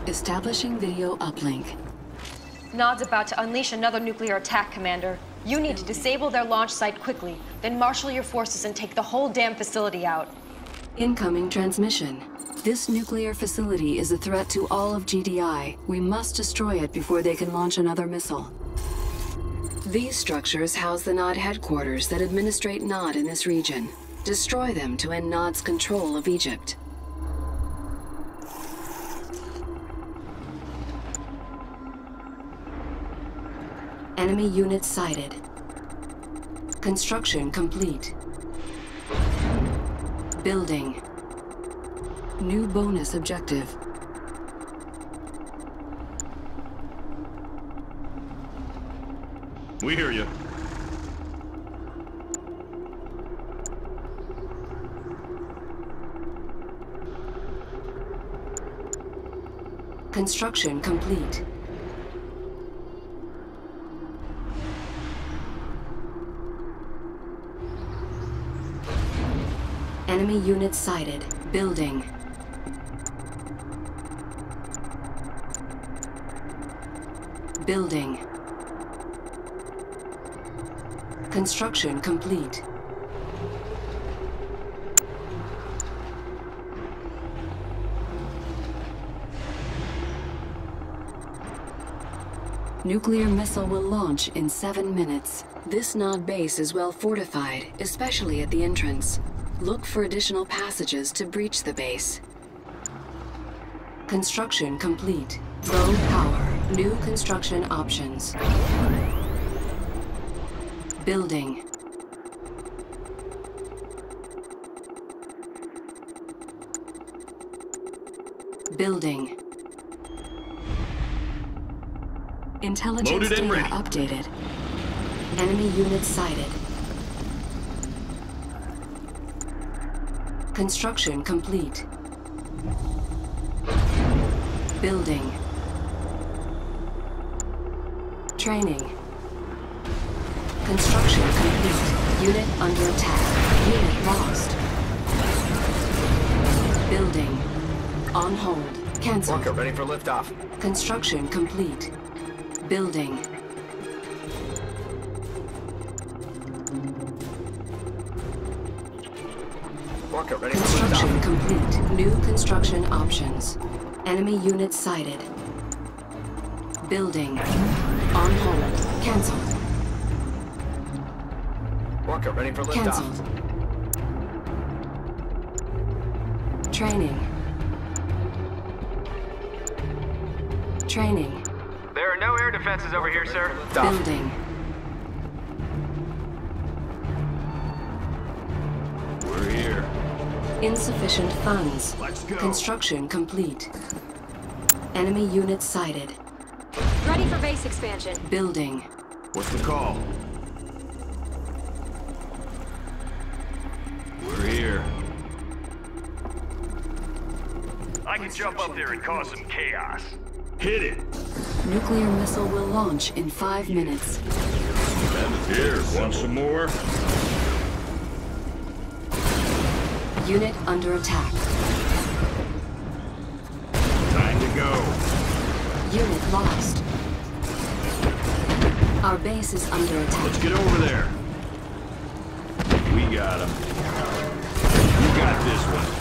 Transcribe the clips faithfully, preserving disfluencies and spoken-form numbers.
Establishing video uplink. Nod's about to unleash another nuclear attack, Commander. You need to disable their launch site quickly, then marshal your forces and take the whole damn facility out. Incoming transmission. This nuclear facility is a threat to all of G D I. We must destroy it before they can launch another missile. These structures house the Nod headquarters that administrate Nod in this region. Destroy them to end Nod's control of Egypt. Enemy units sighted. Construction complete. Building. New bonus objective. We hear you. Construction complete. Enemy units sighted. Building. Building. Construction complete. Nuclear missile will launch in seven minutes. This Nod base is well fortified, especially at the entrance. Look for additional passages to breach the base. Construction complete. Low power. New construction options. Building. Building. Intelligence Loaded and data ready. updated. Enemy units sighted. Construction complete. Building. Training. Construction complete. Unit under attack. Unit lost. Building. On hold. Cancel. Walker, ready for liftoff. Construction complete. Building. Walker, ready for Construction liftoff. complete. New construction options. Enemy units sighted. Building. On hold. Cancelled. Walker, ready for liftoff. Cancelled. Training. Training. There are no air defenses over here, sir. Building. We're here. Insufficient funds. Let's go. Construction complete. Enemy units sighted. Ready for base expansion. Building. What's the call? We're here. I can jump up there and cause some chaos. Hit it. Nuclear missile will launch in five minutes. Here, want some more? Unit under attack. Time to go. Unit lost. Our base is under attack. Let's get over there. We got him. You got this one.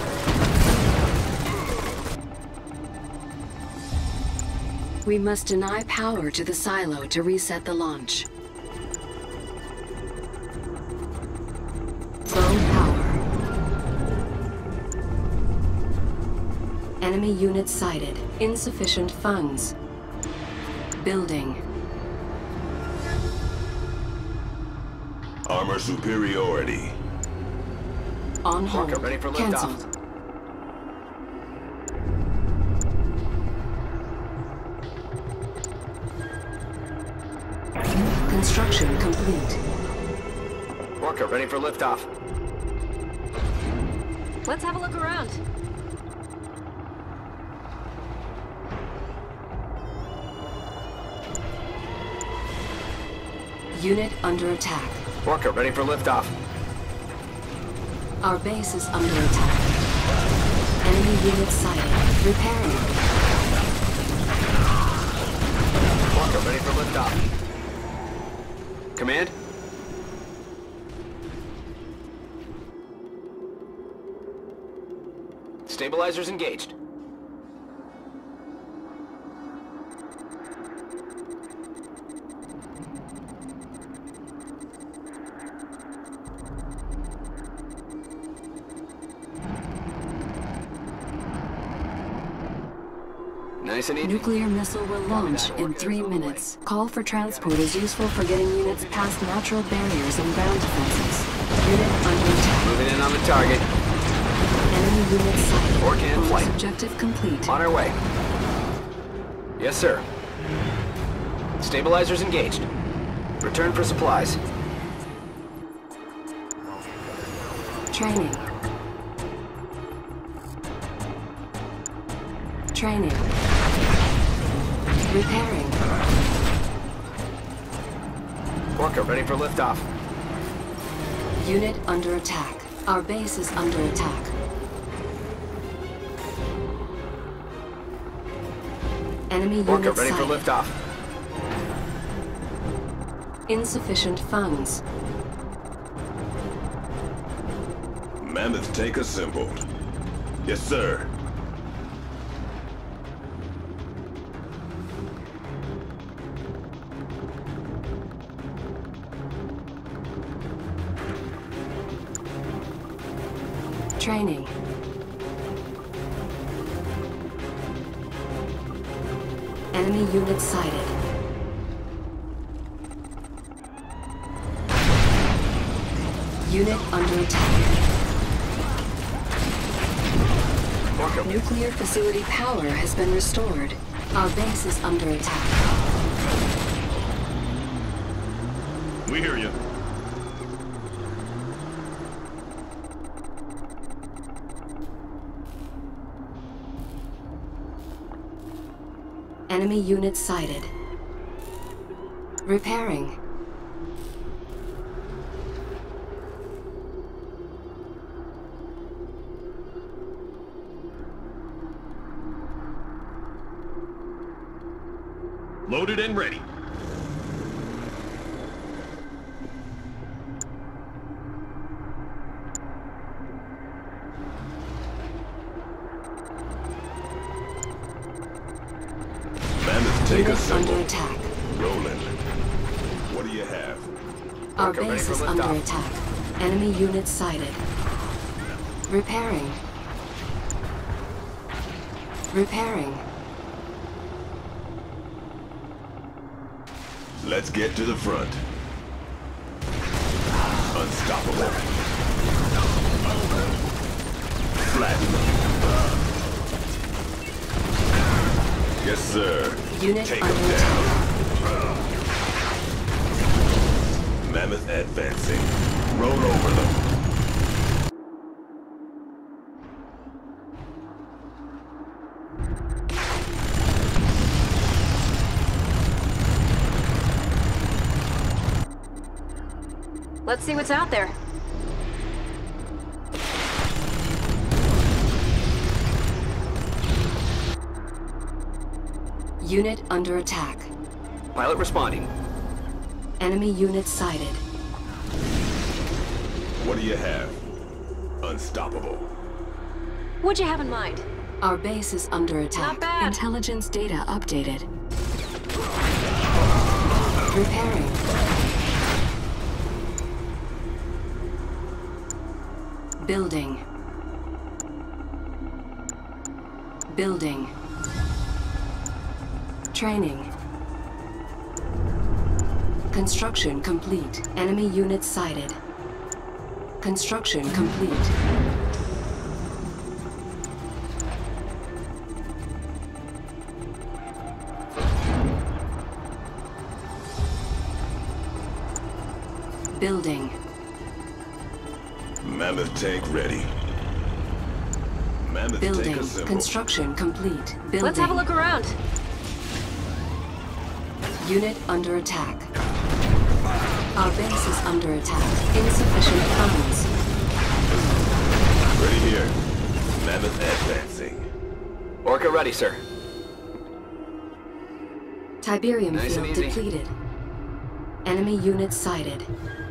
We must deny power to the silo to reset the launch. Low power. Enemy units sighted. Insufficient funds. Building. Armor superiority. On hold. Walker, ready for liftoff. Cancelled. Construction complete. Walker, ready for liftoff. Let's have a look around. Unit under attack. Walker, ready for liftoff. Our base is under attack. Enemy unit sighted. Repairing. Orca ready for liftoff. Command? Stabilizers engaged. Nice and easy. Nuclear missile will launch in three minutes. Call for transport is useful for getting units past natural barriers and ground defenses. Unit under attack. Moving in on the target. Enemy unit sighted. Orca in flight. Objective complete. On our way. Yes, sir. Stabilizers engaged. Return for supplies. Training. Training. Repairing. Orca ready for liftoff. Unit under attack. Our base is under attack. Enemy Orca unit ready for sighted. liftoff. Insufficient funds. Mammoth tank assembled. Yes, sir. Training. Enemy unit sighted. Unit under attack. Orca. Nuclear facility power has been restored. Our base is under attack. We hear you. Enemy unit sighted. Repairing. Loaded and ready. Mammoth tank Unit under assembled. attack. Rolling. What do you have? Our Orca ready base for is liftoff. under attack. Enemy unit sighted. Repairing. Repairing. Let's get to the front. Unstoppable. Flatten them. Yes, sir. Unit Take under them attack. down. Mammoth advancing. Roll over them. Let's see what's out there. Unit under attack. Pilot responding. Enemy unit sighted. What do you have? Unstoppable. What'd you have in mind? Our base is under attack. Not bad. Intelligence data updated. Repairing. Building. Building. Training. Construction complete. Enemy unit sighted. Construction complete. Building. Mammoth tank ready. Mammoth Building. tank assembled. Construction complete. Building. Let's have a look around. Unit under attack. Our base is under attack. Insufficient funds. Ready here. Mammoth advancing. Orca ready, sir. Tiberium Nice and field easy. depleted. Enemy units sighted.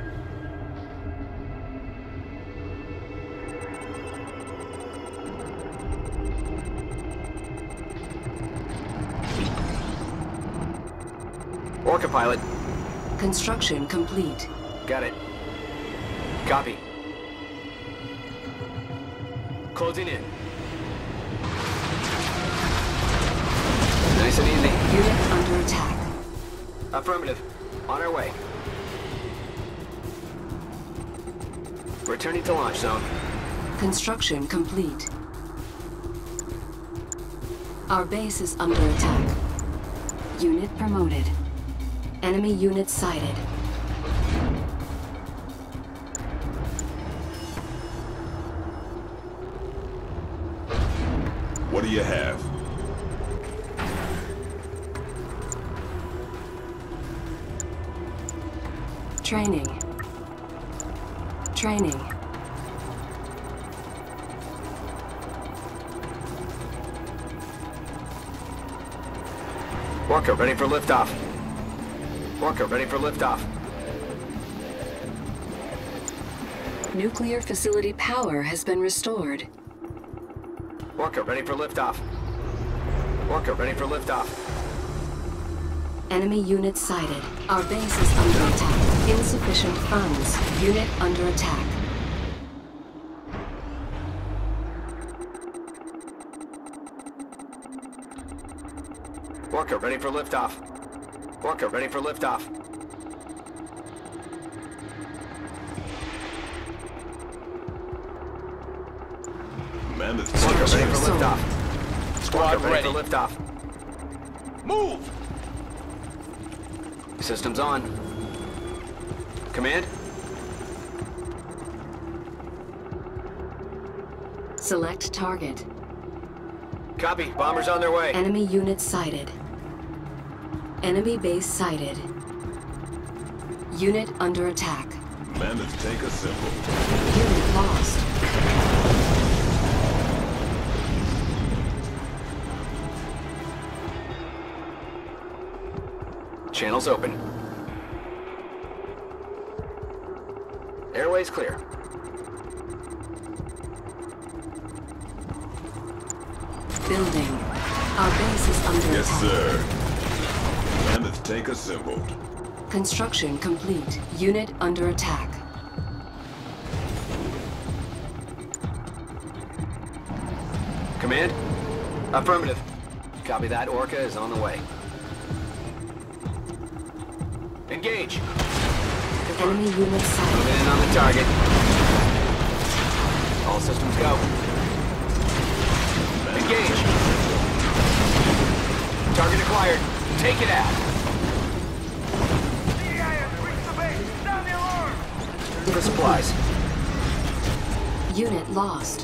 Orca pilot. Construction complete. Got it. Copy. Closing in. Nice and easy. Unit under attack. Affirmative. On our way. Returning to launch zone. Construction complete. Our base is under attack. Unit promoted. Enemy unit sighted. What do you have? Training. Training. Orca ready for liftoff. Orca ready for liftoff. Nuclear facility power has been restored. Orca ready for liftoff. Orca ready for liftoff. Enemy unit sighted. Our base is under attack. Insufficient funds. Unit under attack. Orca ready for liftoff. Orca ready for liftoff. Mammoth Orca Six. ready for Sold. liftoff. Squad Orca ready ready. for liftoff. Move! Systems on. Command? Select target. Copy. Bombers on their way. Enemy unit sighted. Enemy base sighted. Unit under attack. Mammoth take a symbol. Unit lost. Channels open. Airways clear. Building. Our base is under Yes, attack. sir. Mammoth take a symbol. Construction complete. Unit under attack. Command? Affirmative. Copy that. Orca is on the way. Engage. Enemy unit sighted. Moving in on the target. All systems go. Engage. Target acquired. Take it out. C I S reached the base! Sound the alarm! For supplies. Unit lost.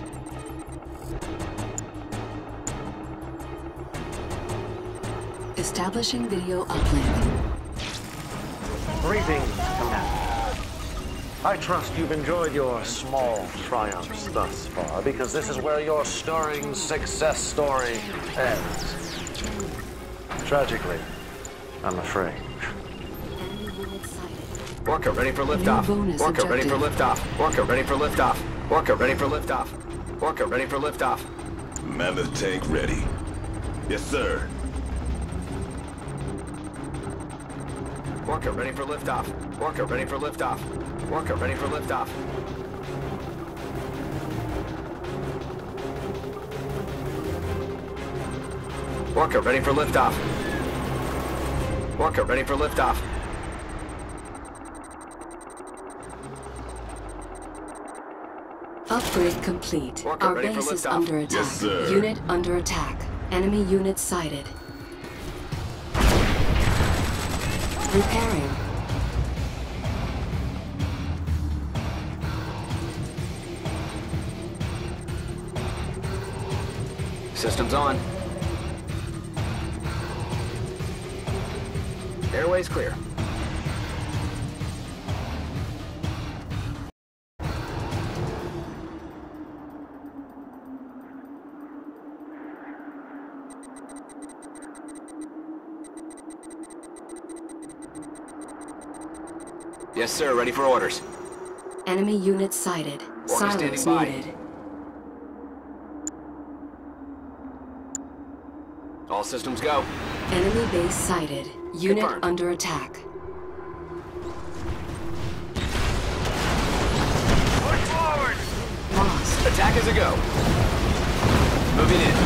Establishing video uplink. Greetings, Commander. I trust you've enjoyed your small triumphs thus far, because this is where your stirring success story ends. Tragically, I'm afraid. Enemy unit sighted. Orca ready for liftoff. bonus Orca ready for objective. liftoff. Orca ready for liftoff. Orca ready for liftoff. Orca ready for liftoff. Mammoth tank ready. Yes, sir. Orca ready for liftoff. Orca ready for liftoff. Orca ready for liftoff. Orca ready for liftoff. Orca ready for liftoff. Upgrade complete. Orca Our ready for base is liftoff. under attack. Yes, sir. Unit under attack. Enemy unit sighted. Repairing. Systems on. Airways clear. Yes, sir. Ready for orders. Enemy units sighted. Orca Silence standing by. needed. All systems go. Enemy base sighted. Unit Confirmed. under attack. Push forward! Lost. Attack is a go. Moving in.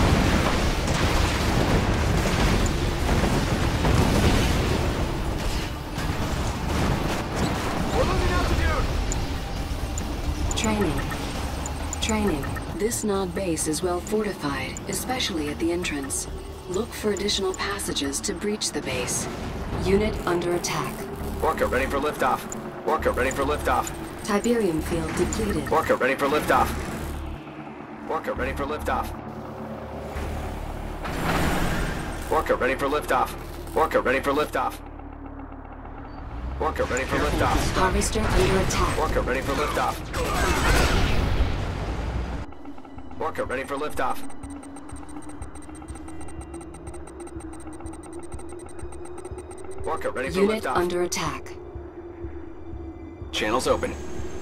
We're losing altitude. Training. Training. This Nod base is well fortified, especially at the entrance. Look for additional passages to breach the base. Unit under attack. Orca ready for liftoff. Orca ready for liftoff. Tiberium field depleted. Orca ready for liftoff. Orca ready for liftoff. Orca ready for liftoff. Orca ready for liftoff. Orca ready for liftoff. Harvester under attack. Orca ready for liftoff. Orca ready for liftoff. Orca ready for Unit liftoff. under attack. Channels open.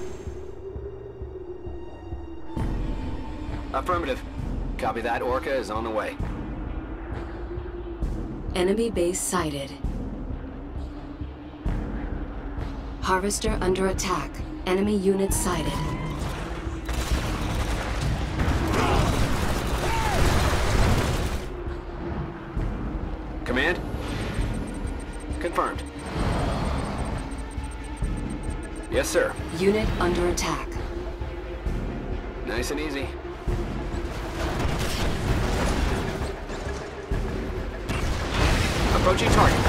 Affirmative. Copy that. Orca is on the way. Enemy base sighted. Harvester under attack. Enemy units sighted. Command? Confirmed. Yes, sir. Unit under attack. Nice and easy. Approaching target.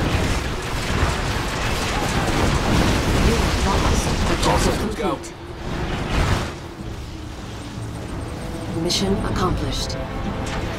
Unit lost. All Objective systems go. complete. Mission accomplished.